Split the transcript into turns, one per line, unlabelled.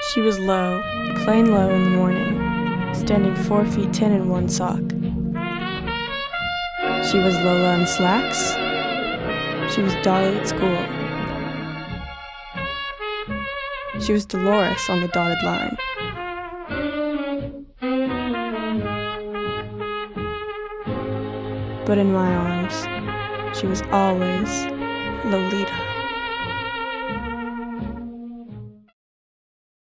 She was low, plain low in the morning, standing 4 feet 10 in one sock. She was Lola in slacks. She was Dolly at school. She was Dolores on the dotted line. But in my arms, she was always Lolita.